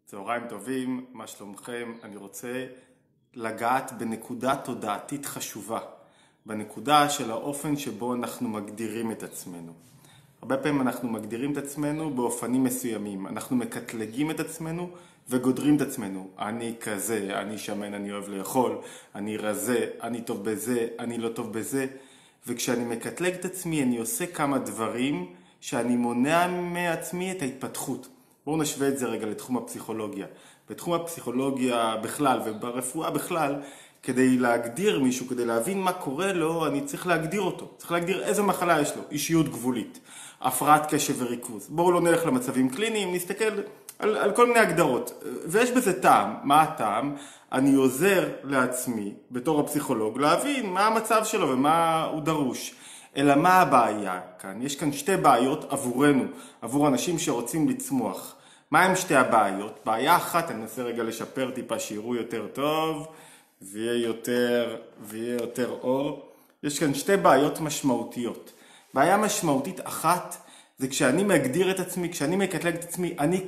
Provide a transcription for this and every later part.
צהריים טובים, מה שלומכם? אני רוצה לגעת בנקודה תודעתית חשובה, בנקודה של האופן שבו אנחנו מגדירים את עצמנו. הרבה פעמים אנחנו מגדירים את עצמנו באופנים מסוימים, אנחנו מקטלגים את עצמנו וגודרים את עצמנו. אני כזה, אני שמן, אני אוהב לאכול, אני רזה, אני טוב בזה, אני לא טוב בזה. וכשאני מקטלג את עצמי אני עושה כמה דברים שאני מונע מעצמי את ההתפתחות. בואו נשווה את זה רגע לתחום הפסיכולוגיה. בתחום הפסיכולוגיה בכלל וברפואה בכלל, כדי להגדיר מישהו, כדי להבין מה קורה לו, אני צריך להגדיר אותו. צריך להגדיר איזו מחלה יש לו. אישיות גבולית, הפרעת קשב וריכוז. בואו לא נלך למצבים קליניים, נסתכל על כל מיני הגדרות. ויש בזה טעם. מה הטעם? אני עוזר לעצמי, בתור הפסיכולוג, להבין מה המצב שלו ומה הוא דרוש. אלא מה הבעיה כאן? יש כאן שתי בעיות עבורנו, עבור אנשים שרוצים לצמוח. מה הם שתי הבעיות? בעיה אחת, אני אנסה רגע לשפר טיפה שיראו יותר טוב, ויהיה יותר אור. יש כאן שתי בעיות משמעותיות. בעיה משמעותית אחת, זה כשאני מגדיר את עצמי, כשאני מקטלג את עצמי, אני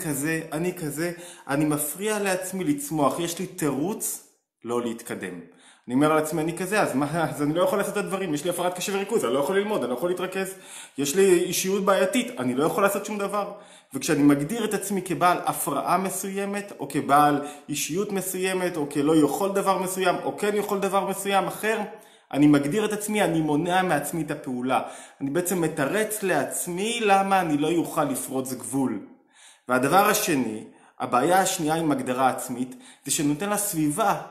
כזה, אני מפריע לעצמי לצמוח. יש לי תירוץ לא להתקדם. אני אומר לעצמי, אני כזה, אז אני לא יכול לעשות את הדברים. יש לי הפרעת קשב וריכוז, אני לא יכול ללמוד, אני לא יכול להתרכז. יש לי אישיות בעייתית, אני לא יכול לעשות שום דבר. וכשאני מגדיר את עצמי כבעל הפרעה מסוימת, או כבעל אישיות מסוימת, או כלא יכול דבר מסוים, או כן יכול דבר מסוים אחר, אני מגדיר את עצמי, אני מונע מעצמי את הפעולה. אני בעצם מתרץ לעצמי למה אני לא יוכל לפרוץ גבול. והדבר השני, הבעיה השנייה עם הגדרה עצמית, זה שנותן לה סביבה,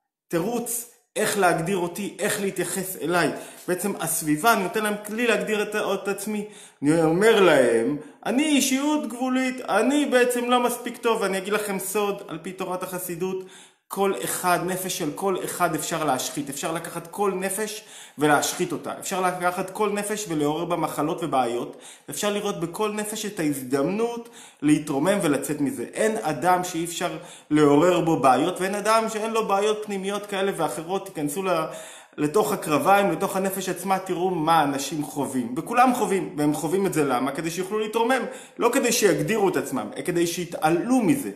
תירוץ, איך להגדיר אותי, איך להתייחס אליי. בעצם הסביבה, אני נותן להם כלי להגדיר את עצמי. אני אומר להם, אני אישיות גבולית, אני בעצם לא מספיק טוב. ואני אגיד לכם סוד, על פי תורת החסידות, כל אחד, נפש של כל אחד אפשר להשחית. אפשר לקחת כל נפש ולהשחית אותה. אפשר לקחת כל נפש ולעורר בה מחלות ובעיות. אפשר לראות בכל נפש את ההזדמנות להתרומם ולצאת מזה. אין אדם שאי אפשר לעורר בו בעיות, ואין אדם שאין לו בעיות פנימיות כאלה ואחרות. תיכנסו לתוך הקרביים, לתוך הנפש עצמה, תראו מה אנשים חווים. וכולם חווים, והם חווים את זה למה? כדי שיוכלו להתרומם. לא כדי שיגדירו את עצמם, כדי שיתעלו מזה.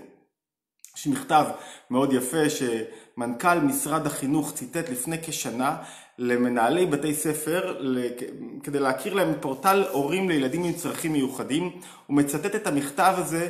יש מכתב מאוד יפה שמנכ"ל משרד החינוך ציטט לפני כשנה למנהלי בתי ספר כדי להכיר להם פורטל הורים לילדים עם צרכים מיוחדים. הוא מצטט את המכתב הזה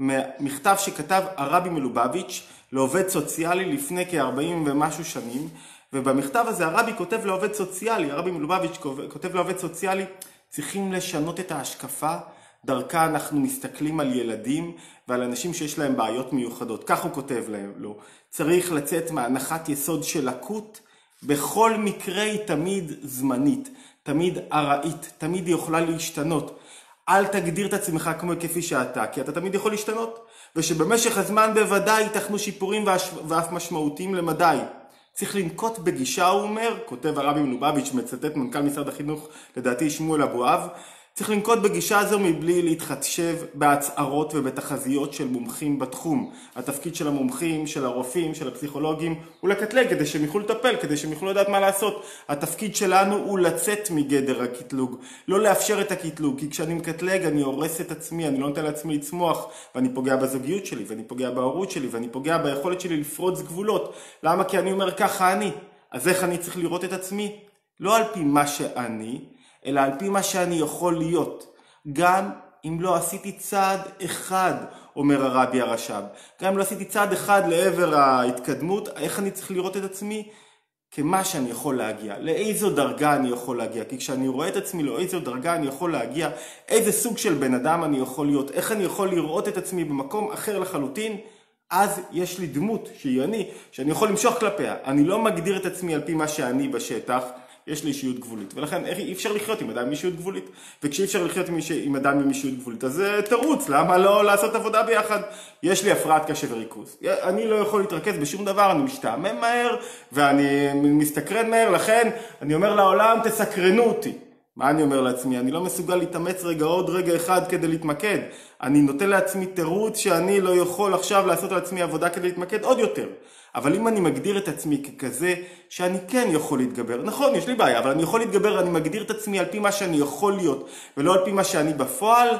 מכתב שכתב הרבי מלובביץ' לעובד סוציאלי לפני כ-40 ומשהו שנים, ובמכתב הזה הרבי כותב לעובד סוציאלי, הרבי מלובביץ' כותב לעובד סוציאלי, צריכים לשנות את ההשקפה, דרכה אנחנו מסתכלים על ילדים ועל אנשים שיש להם בעיות מיוחדות. כך הוא כותב לו. צריך לצאת מהנחת יסוד של לקות. בכל מקרה היא תמיד זמנית, תמיד ארעית, תמיד היא יכולה להשתנות. אל תגדיר את עצמך כמו כפי שאתה, כי אתה תמיד יכול להשתנות. ושבמשך הזמן בוודאי ייתכנו שיפורים ואף משמעותיים למדי. צריך לנקוט בגישה, הוא אומר, כותב הרבי מלובביץ', מצטט מנכ"ל משרד החינוך, לדעתי שמואל אבואב, צריך לנקוט בגישה הזו מבלי להתחשב בהצהרות ובתחזיות של מומחים בתחום. התפקיד של המומחים, של הרופאים, של הפסיכולוגים, הוא לקטלג כדי שהם יוכלו לטפל, כדי שהם יוכלו לדעת מה לעשות. התפקיד שלנו הוא לצאת מגדר הקטלוג, לא לאפשר את הקטלוג, כי כשאני מקטלג אני הורס את עצמי, אני לא נותן לעצמי לצמוח, ואני פוגע בזוגיות שלי, ואני פוגע בהורות שלי, ואני פוגע ביכולת שלי לפרוץ גבולות. למה? כי אני אומר ככה אני. אז איך אני צריך לראות את עצמי? לא על פי מה שאני, אלא על פי מה שאני יכול להיות. גם אם לא עשיתי צעד אחד, אומר הרבי הרש"ב, גם אם לא עשיתי צעד אחד לעבר ההתקדמות, איך אני צריך לראות את עצמי? כמה שאני יכול להגיע, לאיזו דרגה אני יכול להגיע. כי כשאני רואה את עצמי לאיזו דרגה אני יכול להגיע, איזה סוג של בן אדם אני יכול להיות, איך אני יכול לראות את עצמי במקום אחר לחלוטין, אז יש לי דמות שהיא אני, שאני יכול למשוך כלפיה. אני לא מגדיר את עצמי על פי מה שאני בשטח, יש לי אישיות גבולית, ולכן אי אפשר לחיות עם אדם עם אישיות גבולית. וכשאי אפשר לחיות עם אדם עם אישיות גבולית, אז זה תירוץ, למה לא לעשות עבודה ביחד? יש לי הפרעת קשב וריכוז. אני לא יכול להתרכז בשום דבר, אני משתעמם מהר, ואני מסתקרן מהר, לכן אני אומר לעולם, תסקרנו אותי. מה אני אומר לעצמי? אני לא מסוגל להתאמץ עוד רגע אחד כדי להתמקד. אני נותן לעצמי תירוץ שאני לא יכול עכשיו לעשות לעצמי עבודה כדי להתמקד עוד יותר. אבל אם אני מגדיר את עצמי ככזה שאני כן יכול להתגבר, נכון, יש לי בעיה, אבל אני יכול להתגבר, אני מגדיר את עצמי על פי מה שאני יכול להיות, ולא על פי מה שאני בפועל,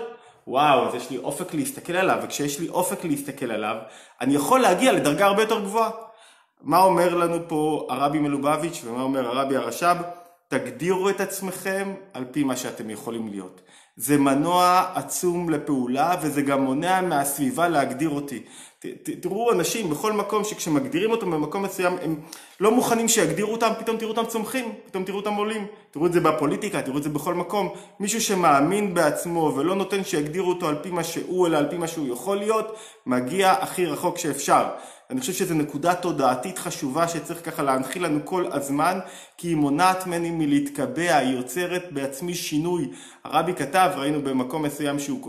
וואו, אז יש לי אופק להסתכל עליו, וכשיש לי אופק להסתכל עליו, אני יכול להגיע לדרגה הרבה יותר גבוהה. מה אומר לנו פה הרבי מלובביץ' ומה אומר הרבי הרש"ב? תגדירו את עצמכם על פי מה שאתם יכולים להיות. זה מנוע עצום לפעולה, וזה גם מונע מהסביבה להגדיר אותי. תראו אנשים בכל מקום שכשמגדירים אותם במקום מסוים, הם לא מוכנים שיגדירו אותם, פתאום תראו אותם צומחים, פתאום תראו אותם עולים. תראו את זה בפוליטיקה, תראו את זה בכל מקום. מישהו שמאמין בעצמו ולא נותן שיגדירו אותו על פי מה שהוא, אלא על פי מה שהוא יכול להיות, מגיע הכי רחוק שאפשר. אני חושב שזו נקודה תודעתית חשובה שצריך ככה להנחיל לנו כל הזמן, כי היא מונעת ממני מלהתקבע, היא יוצרת בעצמי שינוי. הרבי כתב, ראינו במקום מסוים שהוא...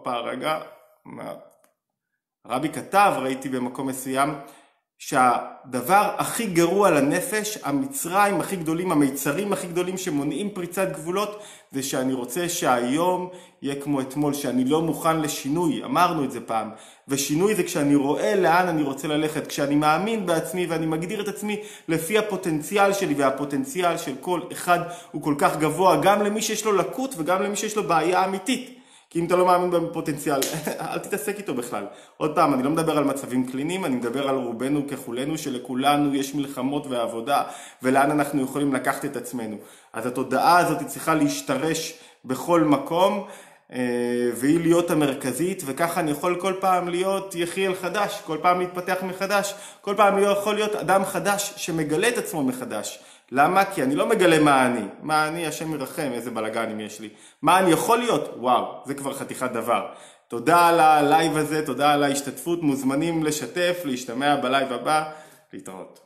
הרבי כתב, ראיתי במקום מסוים, שהדבר הכי גרוע לנפש, המצרים הכי גדולים, המיצרים הכי גדולים שמונעים פריצת גבולות, זה שאני רוצה שהיום יהיה כמו אתמול, שאני לא מוכן לשינוי, אמרנו את זה פעם, ושינוי זה כשאני רואה לאן אני רוצה ללכת, כשאני מאמין בעצמי ואני מגדיר את עצמי לפי הפוטנציאל שלי, והפוטנציאל של כל אחד הוא כל כך גבוה, גם למי שיש לו לקות וגם למי שיש לו בעיה אמיתית. כי אם אתה לא מאמין בפוטנציאל, אל תתעסק איתו בכלל. עוד פעם, אני לא מדבר על מצבים קליניים, אני מדבר על רובנו ככולנו, שלכולנו יש מלחמות ועבודה, ולאן אנחנו יכולים לקחת את עצמנו. אז התודעה הזאת צריכה להשתרש בכל מקום, והיא להיות המרכזית, וככה אני יכול כל פעם להיות יחיאל חדש, כל פעם להתפתח מחדש, כל פעם יכול להיות אדם חדש שמגלה את עצמו מחדש. למה? כי אני לא מגלה מה אני, השם ירחם, איזה בלגנים יש לי. מה אני יכול להיות? וואו, זה כבר חתיכת דבר. תודה על הלייב הזה, תודה על ההשתתפות, מוזמנים לשתף, להשתמע בלייב הבא, להתראות.